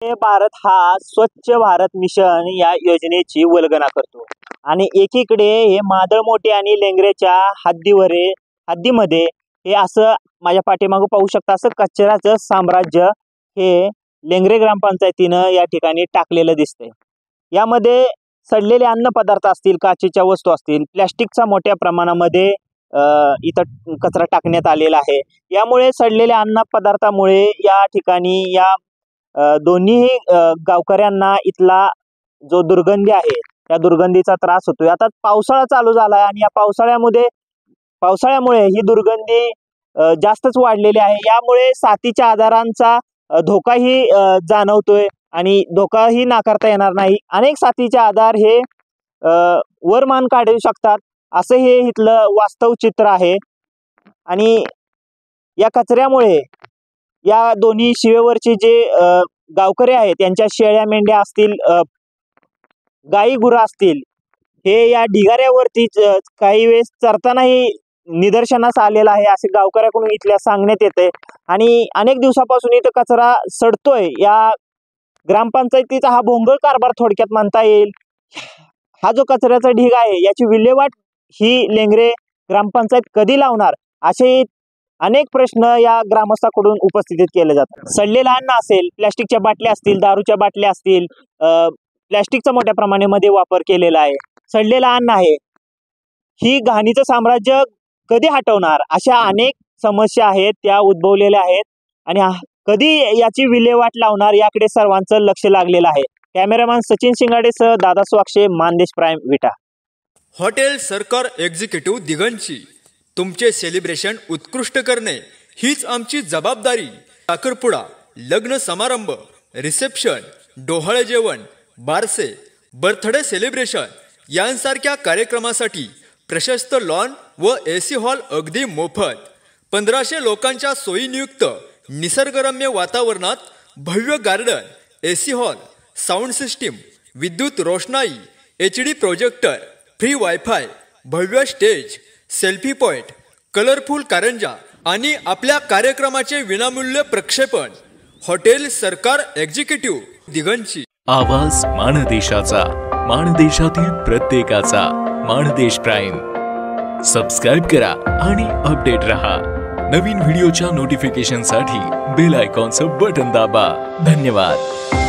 भारत हा स्वच्छ भारत मिशन या योजनेची वल्गना करतो आणि एकीकडे हे मादळ मोठे आणि लेंगरेच्या हद्दीमध्ये हे असं माझ्या पाठीमागं पाहू शकता असं कचऱ्याचं साम्राज्य हे लेंगरे ग्रामपंचायतीनं या ठिकाणी टाकलेलं दिसतंय। यामध्ये सडलेले अन्न पदार्थ असतील, काचेच्या वस्तू असतील, प्लास्टिकचा मोठ्या प्रमाणामध्ये इथं कचरा टाकण्यात आलेला आहे। यामुळे सडलेल्या अन्न पदार्थामुळे या ठिकाणी या दोन्ही गावकऱ्यांना इथला जो दुर्गंधी आहे त्या दुर्गंधीचा त्रास होतोय। आता पावसाळा चालू झाला आणि या पावसाळ्यामुळे ही दुर्गंधी जास्तच वाढलेली आहे। यामुळे साथीच्या आजारांचा धोकाही जाणवतोय आणि धोकाही नाकारता येणार नाही। अनेक साथीचे आजार हे वरमान काढू शकतात असं हे इथलं वास्तव चित्र आहे। आणि या कचऱ्यामुळे या दोन्ही शिवेवरचे जे गावकरी आहेत त्यांच्या शेळ्या मेंढ्या असतील, गाई गुरं असतील, हे या ढिगाऱ्यावरती काही वेळेस चरतानाही निदर्शनास आलेला आहे असे गावकऱ्याकडून इथल्या सांगण्यात येते। आणि अनेक दिवसापासून इथं कचरा सडतोय। या ग्रामपंचायतीचा हा भोंगळ कारभार थोडक्यात म्हणता येईल। हा जो कचऱ्याचा ढीग आहे याची विल्हेवाट ही लेंगरे ग्रामपंचायत कधी लावणार असे अनेक प्रश्न या ग्रामस्थांकडून उपस्थित केले जातात। सडलेलं अन्न असेल, प्लास्टिकच्या बाटल्या असतील, दारूच्या बाटल्या असतील, प्लास्टिकचा मोठ्या प्रमाणामध्ये वापर केलेला आहे, सडलेलं अन्न आहे, ही घाणीचं साम्राज्य कधी हटवणार अशा अनेक समस्या आहेत त्या उद्भवलेल्या आहेत आणि कधी याची विल्हेवाट लावणार याकडे सर्वांचं लक्ष लागलेलं आहे। कॅमेरामॅन सचिन शिंगाडेसह दादा स्वाक्षे, Mandesh prime, Vita. Hotel Sarkar executive दिगंची तुमचे सेलिब्रेशन उत्कृष्ट करणे हीच आमची जबाबदारी। साखरपुडा, लग्न समारंभ, रिसेप्शन, डोहाळे जेवण, बारसे, बर्थडे सेलिब्रेशन यांसारख्या कार्यक्रमासाठी प्रशस्त लॉन व एसी हॉल अगदी मोफत। 1500 लोकांच्या सोयीनियुक्त निसर्गरम्य वातावरणात भव्य garden, AC hall, sound system, विद्युत रोषणाई, HD प्रोजेक्टर, फ्री वायफाय, भव्य स्टेज, सेल्फी पॉइंट, कलरफुल कारंजा आणि आपल्या कार्यक्रमाचे विनामूल्य प्रक्षेपण। Hotel Sarkar executive दिगंची। आवाज माणदेशाचा, माणदेशातील प्रत्येकाचा, माणदेश प्राईम। सबस्क्राइब करा आणि अपडेट रहा। नवीन व्हिडिओच्या नोटिफिकेशनसाठी बेल आयकॉनचं बटन दाबा। धन्यवाद।